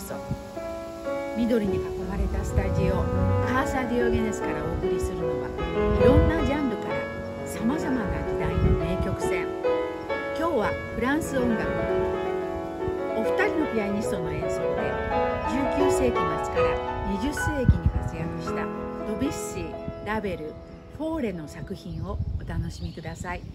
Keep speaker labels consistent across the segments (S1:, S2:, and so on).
S1: そ。緑に囲まれたスタジオカーサ・ディオゲネスからお送りするのは、いろんなジャンルからさまざまな時代の名曲選。今日はフランス音楽。お二人のピアニストの演奏で19世紀末から20世紀に活躍したドビュッシー、ラベル、フォーレの作品をお楽しみください。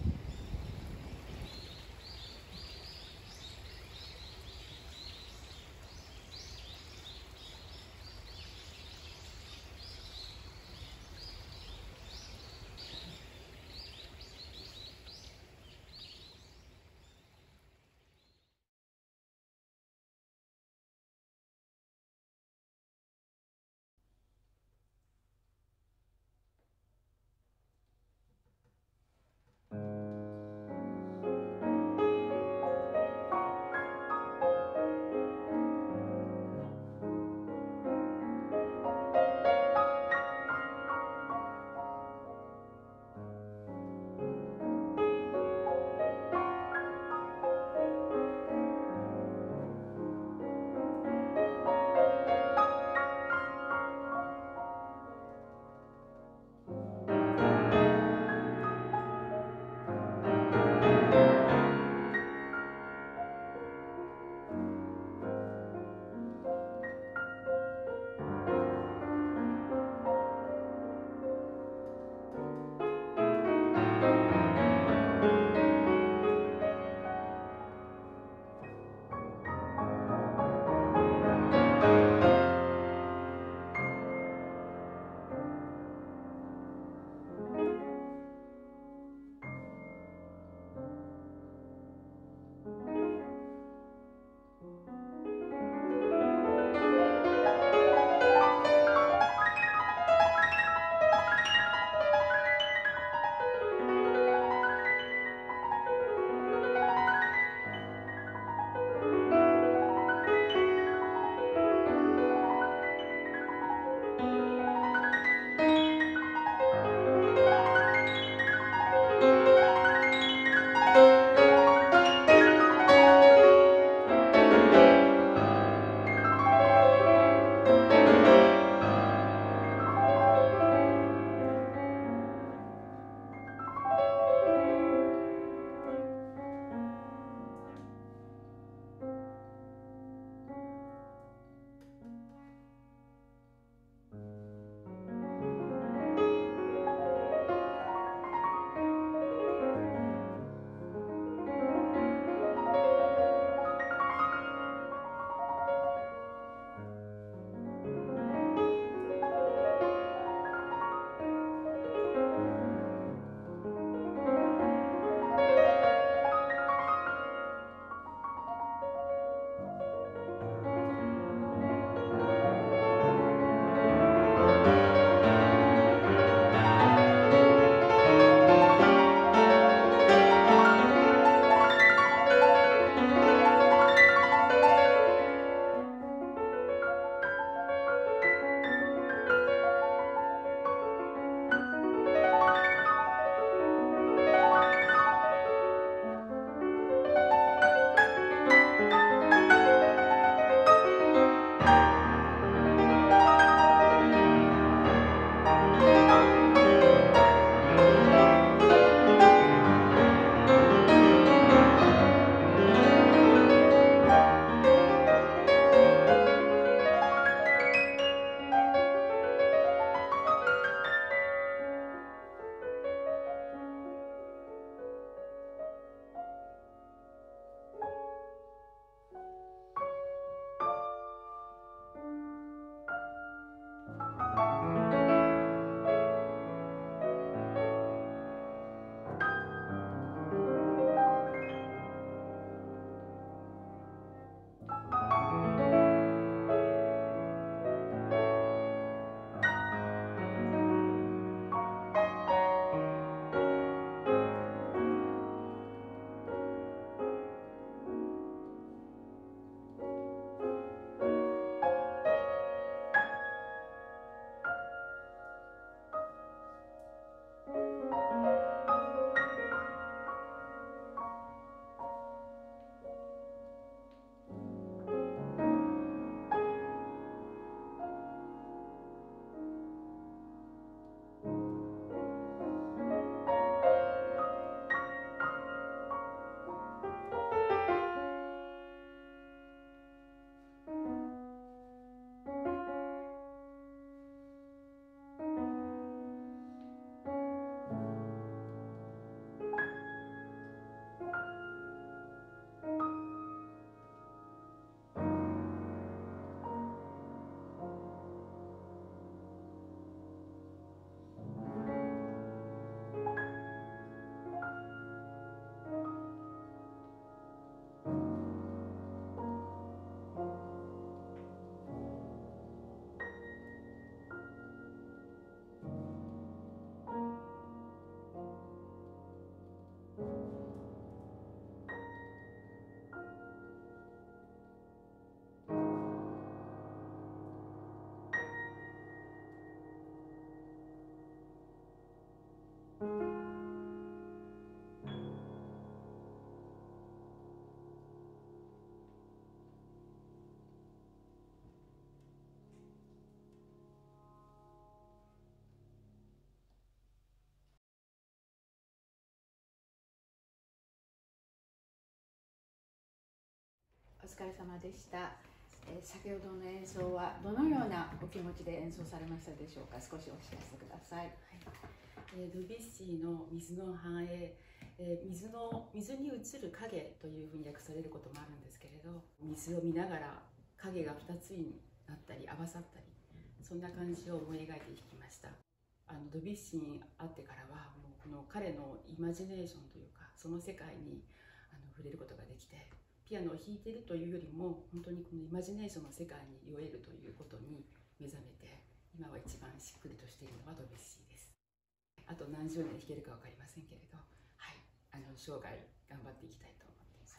S1: 疲れ様でした。先ほどの演奏はどのようなお気持ちで演奏されましたでしょうか。少しお知らせください。
S2: ドビュッシーの水の反映、水に映る影というふうに訳されることもあるんですけれど、水を見ながら影が2つになったり合わさったり、そんな感じを思い描いて弾きました。ドビュッシーに会ってからはもうこの彼のイマジネーションというか、その世界に触れることができて、ピアノを弾いているというよりも本当にこのイマジネーションの世界に酔えるということに目覚めて、今は一番しっくりとしているのはドビュッシーです。あと何十年弾けるか分かりませんけれど、はい、生涯頑張っていきたいと思っています。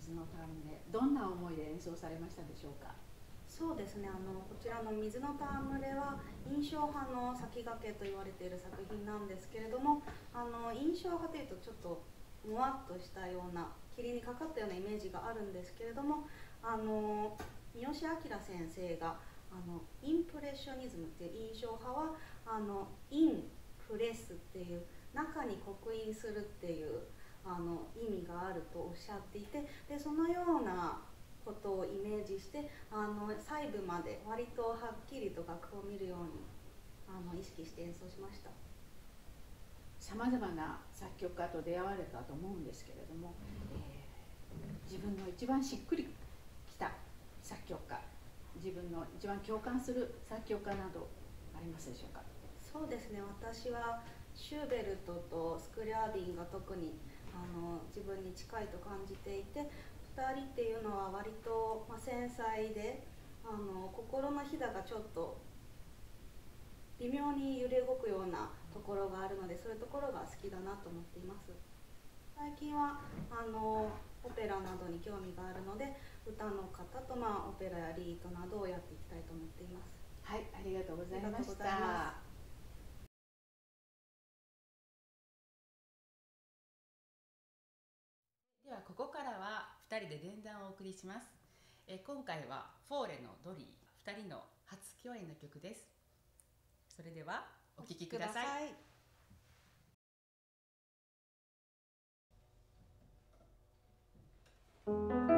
S1: 水の戯れ、どんな思いで演奏されましたでしょうか？
S3: そうですね、こちらの水の戯れは印象派の先駆けと言われている作品なんですけれども、印象派というとちょっともわっとしたような霧にかかったようなイメージがあるんですけれども、三好明先生がインプレッショニズムっていう印象派はインプレスっていう中に刻印するっていう意味があるとおっしゃっていて、でそのようなことをイメージして細部まで割とはっきりと楽を見るように意識して演奏しました。
S1: さまざまな作曲家と出会われたと思うんですけれども、自分の一番しっくりきた作曲家、自分の一番共感する作曲家などありますでしょうか？
S3: そうですね、私はシューベルトとスクリャービンが特に自分に近いと感じていて、2人っていうのは割と、繊細で心のひだがちょっと微妙に揺れ動くようなところがあるので、そういうところが好きだなと思っています。最近はオペラなどに興味があるので、歌の方とオペラやリートなどをやっていきたいと思っています。
S1: はい、ありがとうございました。
S2: ではここからは2人で連弾をお送りします。今回はフォーレのドリー、2人の初共演の曲です。それではお聴きください。
S3: い。